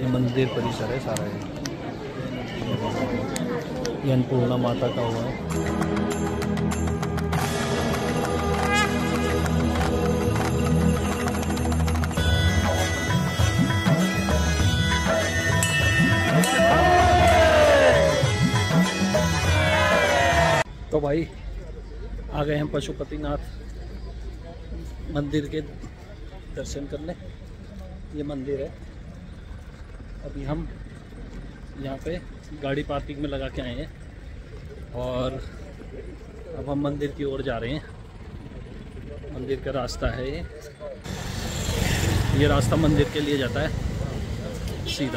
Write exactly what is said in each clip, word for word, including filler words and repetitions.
ये मंदिर परिसर है सारा, ये अन्नपूर्णा माता का हुआ है। तो भाई आ गए हम पशुपतिनाथ मंदिर के दर्शन करने। ये मंदिर है। अभी हम यहाँ पे गाड़ी पार्किंग में लगा के आए हैं और अब हम मंदिर की ओर जा रहे हैं। मंदिर का रास्ता है ये ये रास्ता मंदिर के लिए जाता है सीधा।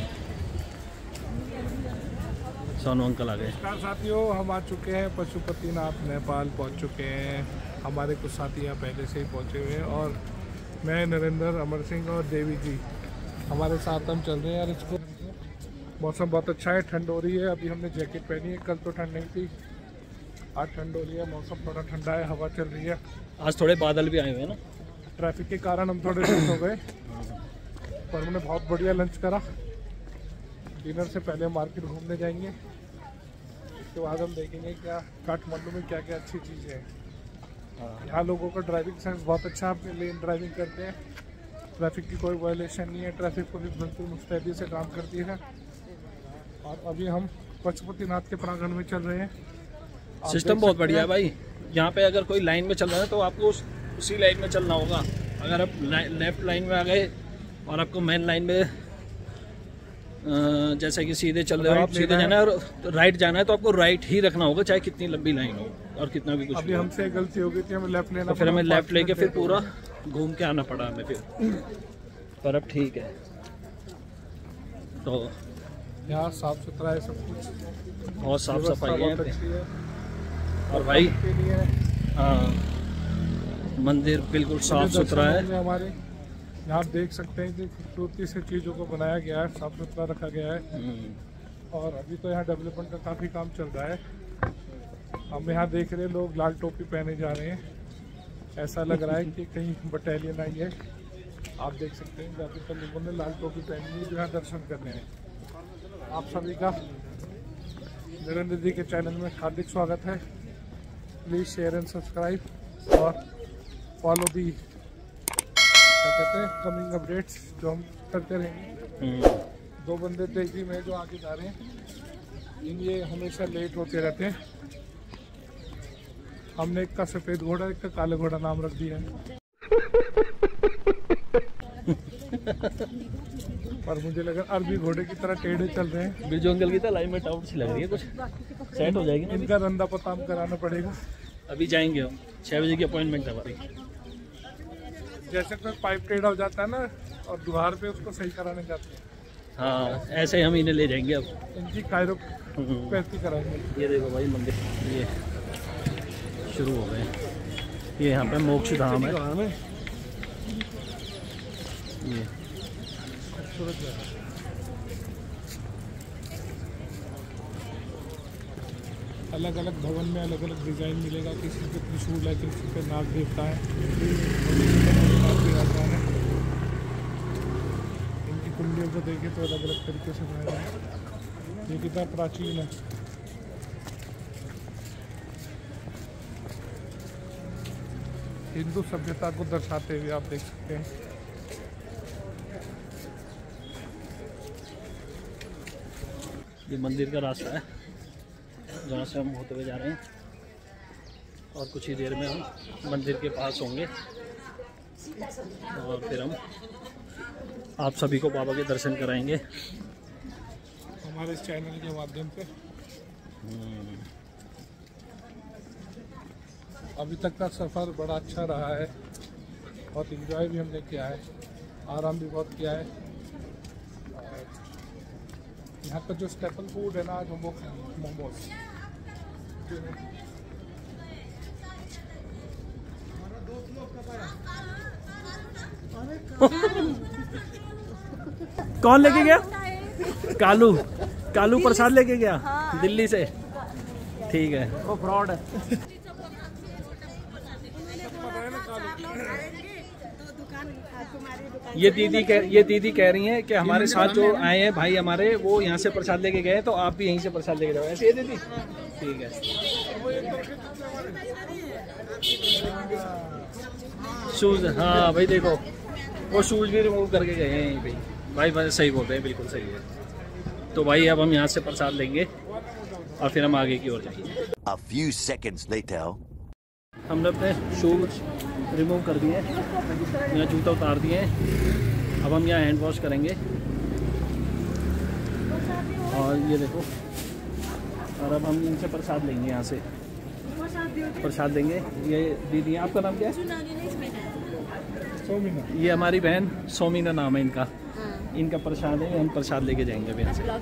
सोनू अंकल आ गए। नमस्कार साथियों, हम आ चुके हैं पशुपतिनाथ नेपाल पहुंच चुके हैं। हमारे कुछ साथी यहाँ पहले से ही पहुंचे हुए हैं और मैं नरेंद्र, अमर सिंह और देवी जी हमारे साथ हम चल रहे हैं। यार इसको मौसम बहुत अच्छा है, ठंड हो रही है। अभी हमने जैकेट पहनी है, कल तो ठंड नहीं थी, आज ठंड हो रही है। मौसम थोड़ा ठंडा है, हवा चल रही है। आज थोड़े बादल भी आए हुए हैं ना, ट्रैफिक के कारण हम थोड़े लेट हो गए, पर हमने बहुत बढ़िया लंच करा। डिनर से पहले मार्केट घूमने जाएंगे, उसके बाद हम देखेंगे क्या काठमांडू में क्या क्या अच्छी चीज़ें हैं। यहाँ लोगों का ड्राइविंग सेंस बहुत अच्छा है, अपने लेन ड्राइविंग करते हैं, ट्रैफिक की कोई वायलेशन नहीं है। ट्रैफिक पुलिस बिल्कुल मुस्तैदी से काम करती है। और अभी हम पशुपतिनाथ के प्रांगण में चल रहे हैं। सिस्टम बहुत बढ़िया है भाई। यहाँ पे अगर कोई लाइन में चल रहा है तो आपको उस, उसी लाइन में चलना होगा। अगर आप लेफ्ट लाइन में आ गए और आपको मेन लाइन में जैसे कि सीधे चल रहे हो आप, सीधे जाना है और राइट जाना है तो आपको राइट ही रखना होगा, चाहे कितनी लंबी लाइन हो और कितना भी कुछ। अभी हमसे गलती हो गई थी, हमें लेफ्ट लेना, तो फिर हमें लेफ्ट लेके फिर पूरा घूम के आना पड़ा हमें फिर, पर अब ठीक है। तो यहाँ साफ सुथरा है सब कुछ, बहुत साफ सफाई है है। और भाई हाँ, मंदिर बिल्कुल साफ सुथरा है। हमारे यहाँ देख सकते हैं कि खूबसूरती से चीज़ों को बनाया गया है, साफ सुथरा रखा गया है। और अभी तो यहाँ डेवलपमेंट का काफ़ी काम चल रहा है। हम यहाँ देख रहे हैं लोग लाल टोपी पहने जा रहे हैं, ऐसा लग रहा है कि कहीं बटालियन आई है। आप देख सकते हैं ज़्यादातर लोगों ने लाल टोपी पहनी है जो यहाँ दर्शन करने हैं। आप सभी का नरेंद्र जी के चैनल में हार्दिक स्वागत है। प्लीज़ शेयर एंड सब्सक्राइब और फॉलो दी क्या कहते हैं कमिंग अपडेट्स जो हम करते रहेंगे। दो बंदे तेजी में जो आगे जा रहे हैं, ये हमेशा लेट होते रहते हैं। हमने एक का सफ़ेद घोड़ा, एक का काले घोड़ा नाम रख दिया है। पर मुझे लगा अरबी घोड़े की तरह टेढ़े चल रहे हैं। बिरजू अंकल की तो अलाइनमेंट आउट सी लग रही है, कुछ सेट हो जाएगी। इनका रंदा पताम कराना पड़ेगा। अभी जाएंगे हम, छः बजे की अपॉइंटमेंट है हमारी। जैसे कोई पाइप टेढ़ा हो जाता है ना और दुहार पे उसको सही कराने जाते हैं, हाँ ऐसे ही हम इन्हें ले जाएंगे अब। इनकी कायरोपैथी कराएंगे। ये देखो भाई मंदिर ये शुरू हो गए। ये यहाँ पे मोक्ष धाम है। ये खूबसूरत जगह। अलग अलग भवन में अलग अलग डिज़ाइन मिलेगा। किसी पे त्रिशूल है, किसी पे नाग देवता है, इनकी कुंडियों को देखें तो अलग अलग तरीके से बनाया है। ये कितना प्राचीन है। हिंदू सभ्यता को दर्शाते हुए आप देख सकते हैं। ये मंदिर का रास्ता है जहाँ से हम होते हुए जा रहे हैं और कुछ ही देर में हम मंदिर के पास होंगे और फिर हम आप सभी को बाबा के दर्शन कराएंगे हमारे इस चैनल के माध्यम से। अभी तक का सफ़र बड़ा अच्छा रहा है, बहुत इंजॉय भी हमने किया है, आराम भी बहुत किया है। यहाँ का जो स्टेपल फूड है ना, आज हम वो खाएंगे मोमोज। कौन लेके गया? कालू कालू प्रसाद लेके गया दिल्ली से। ठीक है, वो फ्रॉड है। ये दीदी कह ये दीदी कह रही हैं कि हमारे साथ जो आए हैं भाई हमारे, वो यहाँ से प्रसाद लेके गए, तो आप भी यहीं से प्रसाद लेके जाओ। ऐसे है दीदी? ठीक है। शूज, हाँ भाई देखो वो शूज भी रिमूव करके गए हैं यहीं पे। भाई भाई सही बोल रहे हैं, बिल्कुल सही है। तो भाई अब हम यहाँ से प्रसाद लेंगे और फिर हम आगे की ओर जाएंगे। A few seconds later. हमने अपने शूज रिमूव कर दिए, यहाँ जूता उतार दिए हैं। अब हम यहाँ हैंड वॉश करेंगे और ये देखो, और अब हम इनसे प्रसाद लेंगे, यहाँ से प्रसाद लेंगे। ये दीदी, आपका नाम क्या है? सोमीना। ये हमारी बहन सोमीना नाम है इनका। इनका प्रसाद है, हम प्रसाद लेके जाएंगे अभी यहाँ से।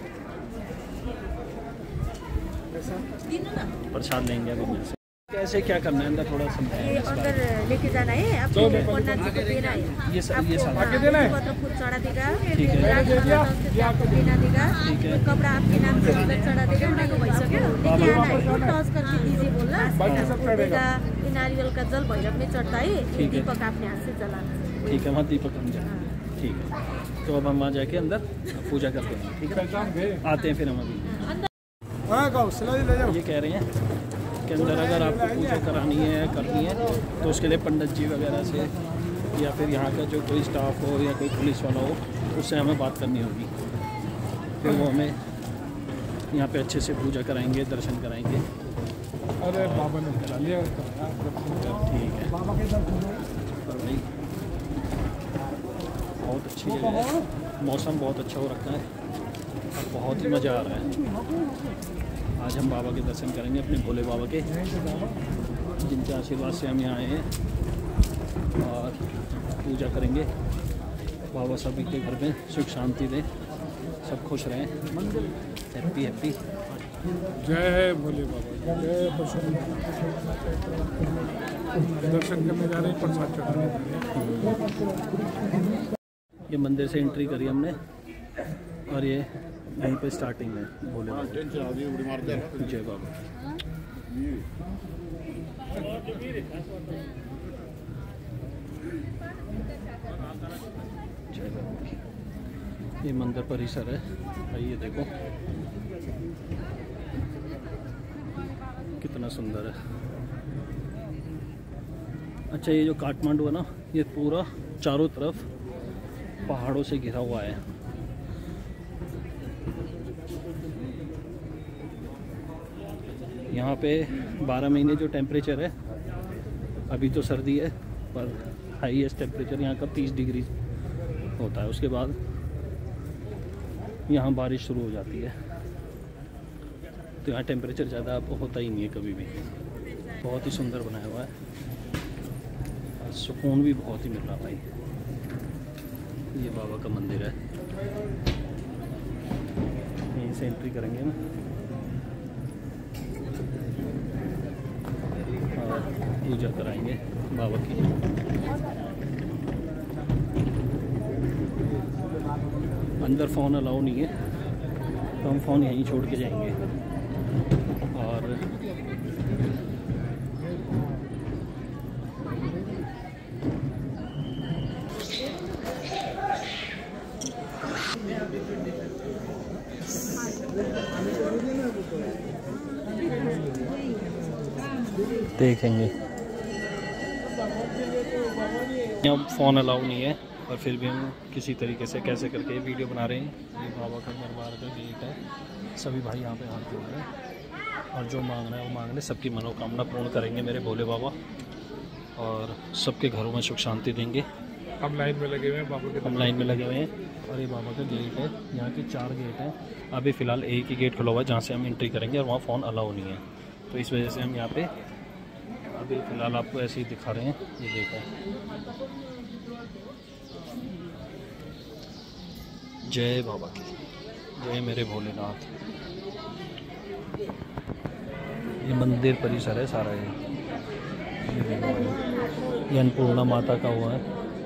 प्रसाद लेंगे अभी यहाँ से। कैसे क्या करना है अंदर थोड़ा समझाएं। अंदर लेके जाना है, आपको पन्ना जी को देना है। ये सब ये सब आगे देना है। पत्र फूल चढ़ा देगा, ठीक है। लाख पंद्रह से आपको देना देगा, ठीक है। कपड़ा आपके नाम से अंदर चढ़ा देगा। उनको भइसक्यो, लेके आना है, तो टॉस करके दीजिए बोलना। बाकी सब चढ़ेगा। ये नारियल का जल भैरव में चढ़ता है, ठीक है। दीपक अपने हाथ से जलाना। ठीक है, वहाँ दीपक हम जाएंगे। ठीक है, तो अब हम वहाँ जाके अंदर पूजा करते हैं। ठीक है, आते हैं फिर हम अभी। ये कह रहे हैं कि अंदर अगर आपको पूजा करानी है, करनी है, तो उसके लिए पंडित जी वगैरह से या फिर यहाँ का जो कोई स्टाफ हो या कोई पुलिस वाला हो, उससे हमें बात करनी होगी। फिर वो हमें यहाँ पे अच्छे से पूजा कराएंगे, दर्शन कराएंगे। अरे बाबा ने करा लिया। ठीक है, और भाई बहुत अच्छी जगह है, मौसम बहुत अच्छा हो रखा है और बहुत ही मज़ा आ रहा है। आज हम बाबा के दर्शन करेंगे, अपने भोले बाबा के, जिनके आशीर्वाद से हम यहाँ आए हैं, और पूजा करेंगे। बाबा सभी के घर में सुख शांति दें, सब खुश रहें, हैप्पी हैप्पी। जय भोले बाबा, जय प्रसन्न। दर्शन करने जा रहे हैं, प्रसाद चढ़ाने जा रहे हैं। ये मंदिर से एंट्री करी हमने और ये यहीं पे स्टार्टिंग है भोले बाबा। जय बाबा। जय बाबा। ये मंदिर परिसर है भाई, ये देखो कितना सुंदर है। अच्छा, ये जो काठमांडू है ना, ये पूरा चारों तरफ पहाड़ों से घिरा हुआ है। यहाँ पे बारह महीने जो टेम्परेचर है, अभी तो सर्दी है, पर हाईएस्ट टेम्परेचर यहाँ का तीस डिग्री होता है। उसके बाद यहाँ बारिश शुरू हो जाती है, तो यहाँ टेम्परेचर ज़्यादा होता ही नहीं है कभी भी। बहुत ही सुंदर बनाया हुआ है, सुकून भी बहुत ही मिल रहा भाई। ये बाबा का मंदिर है, यहीं से एंट्री करेंगे ना और पूजा कराएंगे बाबा की। अंदर फ़ोन अलाउ नहीं है, तो हम फ़ोन यहीं छोड़ के जाएंगे। और देखेंगे, यहाँ फ़ोन अलाउ नहीं है, और फिर भी हम किसी तरीके से कैसे करके वीडियो बना रहे हैं। ये बाबा का दरबार का गेट है, सभी भाई यहाँ पे हाथ जोड़ रहे हैं, और जो मांगना है वो मांग रहे। सबकी मनोकामना पूर्ण करेंगे मेरे भोले बाबा, और सबके घरों में सुख शांति देंगे। हम लाइन में लगे हुए हैं बाबा के, हम लाइन में लगे हुए हैं, और ये बाबा का गेट है। यहाँ के चार गेट हैं, अभी फ़िलहाल एक ही गेट खुला हुआ है जहाँ से हम एंट्री करेंगे, और वहाँ फ़ोन अलाउ नहीं है, तो इस वजह से हम यहाँ पे अभी फ़िलहाल आपको ऐसे ही दिखा रहे हैं। ये देखो, जय बाबा की जय, मेरे भोलेनाथ। ये मंदिर परिसर है सारा, ये ये अन्नपूर्णा माता का हुआ है।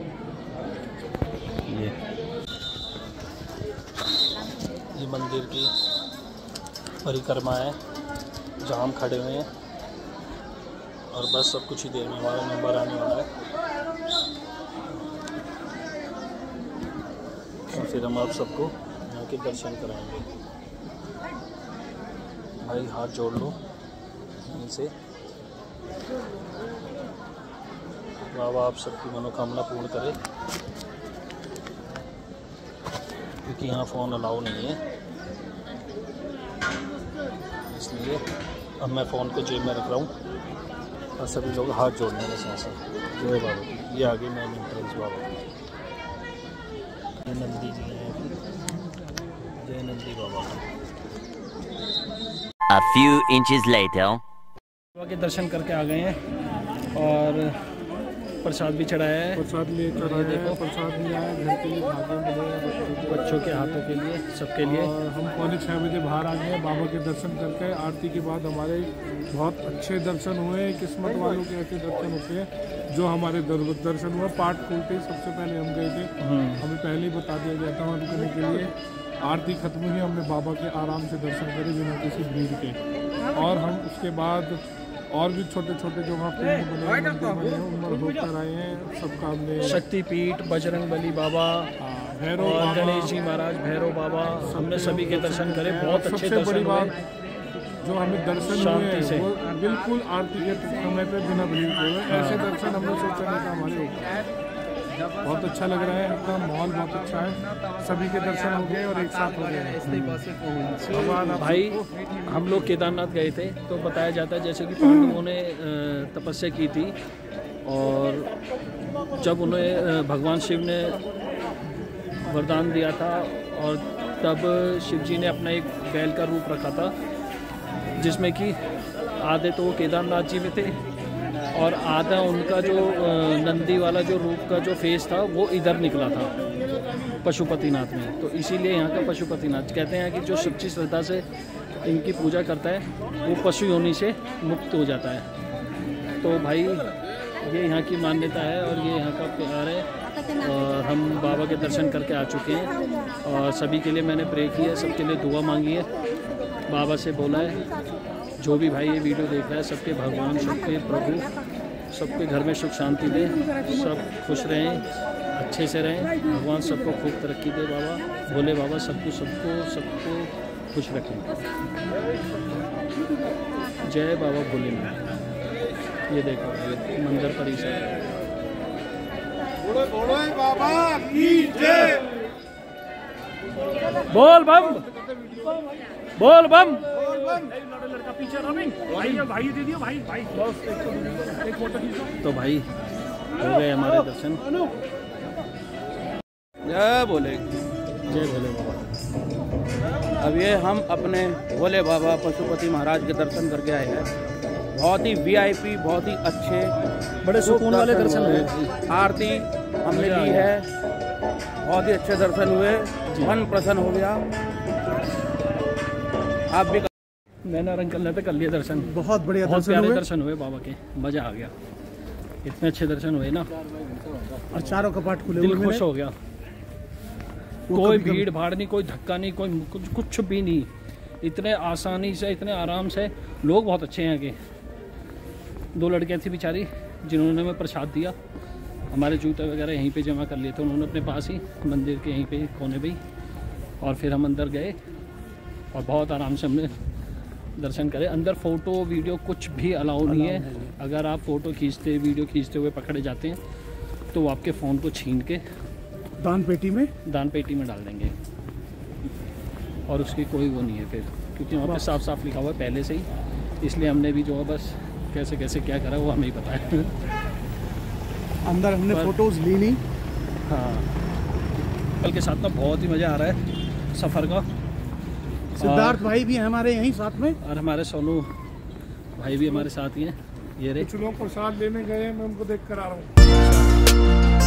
ये ये मंदिर की परिक्रमा है जहाँ हम खड़े हुए हैं, और बस सब कुछ ही देर में हमारा नंबर आने वाला है। और फिर हम आप सबको यहाँ के दर्शन कराएंगे। भाई हाथ जोड़ लो इनसे, बाबा आप सबकी मनोकामना पूर्ण करे, क्योंकि यहाँ फ़ोन अलाउ नहीं है, इसलिए अब मैं फ़ोन को जेब में रख रहा हूँ और सभी लोग हाथ जोड़ने हैं बस ऐसे। जय बाबा की। ये आगे मेन एंट्रेंस बाबा की। जय नंदी जी हैं, जय नंदी बाबा। A few inches later. बाबा के दर्शन करके आ गए हैं और प्रसाद भी चढ़ाया है। प्रसाद लिए चढ़ाया है, प्रसाद लिया है, घर के लिए भागे मिले बच्चों के हाथों के लिए, सबके लिए। और हम पौने छः बजे बाहर आ गए बाबा के दर्शन करके। आरती के बाद हमारे बहुत अच्छे दर्शन हुए। किस्मत वालों के ऐसे दर्शन होते हैं जो हमारे दर, दर्शन हुए। पाठ खोलते ही सबसे पहले हम गए थे, हमें पहले ही बता दिया गया था वहाँ रुकने के लिए। आरती खत्म हुई, हमने बाबा के आराम से दर्शन करे बिना किसी भीड़ के। और हम उसके बाद और भी छोटे छोटे जो वहाँ पिंड बने हैं, मंदिर बने हैं, उनमें होकर आए हैं। सबका हमने शक्तिपीठ, बजरंग बली बाबा भैरव और बाबा, गणेश जी महाराज, भैरव बाबा, हमने सभी के दर्शन करे। बहुत अच्छे सबसे बड़ी दर्शन बात हुए। जो हमें दर्शन शांति हुए से। वो बिल्कुल आरती के समय पे बिना भीड़ के हुए। ऐसे दर्शन हमने सोचा नहीं था हमारे होगा। बहुत अच्छा लग रहा है, इनका माहौल बहुत अच्छा है। सभी के दर्शन हो गए और एक साथ हो गए। भगवान आप भाई सबको- हम लोग केदारनाथ गए थे तो बताया जाता है जैसे कि पांडवों ने अ, तपस्या की थी और जब उन्हें अ, भगवान शिव ने वरदान दिया था और तब शिव जी ने अपना एक बैल का रूप रखा था, जिसमें कि आधे तो वो केदारनाथ जी में थे और आधा उनका जो अ, नंदी वाला जो रूप का जो फेस था वो इधर निकला था पशुपतिनाथ में। तो इसीलिए यहाँ का पशुपतिनाथ कहते हैं कि जो सच्ची श्रद्धा से इनकी पूजा करता है वो पशु योनि से मुक्त हो जाता है। तो भाई ये यहाँ की मान्यता है और ये यहाँ का प्यार है। और हम बाबा के दर्शन करके आ चुके हैं और सभी के लिए मैंने प्रे किया है, सबके लिए दुआ मांगी है। बाबा से बोला है जो भी भाई ये वीडियो देख रहा है सबके भगवान, सबके प्रभु, सबके घर में सुख शांति दे, सब खुश रहें, अच्छे से रहें। भगवान सबको खूब तरक्की दे। बाबा भोले बाबा सबको सबको सबको खुश रखें। जय बाबा भोलेनाथ। ये देखो ये मंदिर परिसर। बोल बम, बोल बम। तो भाई हो गए हमारे दर्शन। जय भोले। जय भोले बाबा। अब ये हम अपने भोले बाबा पशुपति महाराज के दर्शन करके आए हैं। बहुत ही वीआईपी, बहुत ही अच्छे, बड़े सुकून वाले दर्शन हुए। हुए। आरती हमने ली है, बहुत ही अच्छे दर्शन हुए, मन प्रसन्न हो गया। आप भी मैंने और अंकल ने तो कर लिए दर्शन। बहुत बढ़िया बहुत दर्शन प्यारे हुए दर्शन हुए बाबा के, मजा आ गया। इतने अच्छे दर्शन हुए ना, और चारों कपाट खुले दिल हुए खुश मिले। हो गया। वो कोई कभी- भीड़ भाड़ नहीं, कोई धक्का नहीं, कोई कुछ कुछ भी नहीं। इतने आसानी से, इतने आराम से। लोग बहुत अच्छे हैं यहाँ के। दो लड़कियाँ थी बेचारी जिन्होंने हमें प्रसाद दिया। हमारे जूते वगैरह यहीं पे जमा कर लिए थे उन्होंने अपने पास ही, मंदिर के यहीं पे कोने पे ही। और फिर हम अंदर गए और बहुत आराम से हमने दर्शन करे। अंदर फ़ोटो वीडियो कुछ भी अलाउ नहीं है। अगर आप फ़ोटो खींचते वीडियो खींचते हुए पकड़े जाते हैं तो वो आपके फ़ोन को छीन के दान पेटी में दान पेटी में डाल देंगे और उसकी कोई वो नहीं है फिर, क्योंकि वहाँ पे साफ साफ लिखा हुआ है पहले से ही। इसलिए हमने भी जो है बस कैसे कैसे क्या करा वो हमें ही पता है। अंदर हमने पर- फोटोज ली नहीं। हाँ, कल के साथ में बहुत ही मज़ा आ रहा है सफ़र का। सिद्धार्थ भाई भी हैं हमारे यहीं साथ में। और हमारे सोनू भाई भी हमारे साथ ही हैं। ये रे कुछ लोग प्रसाद लेने गए, मैं उनको देख कर आ रहा हूँ।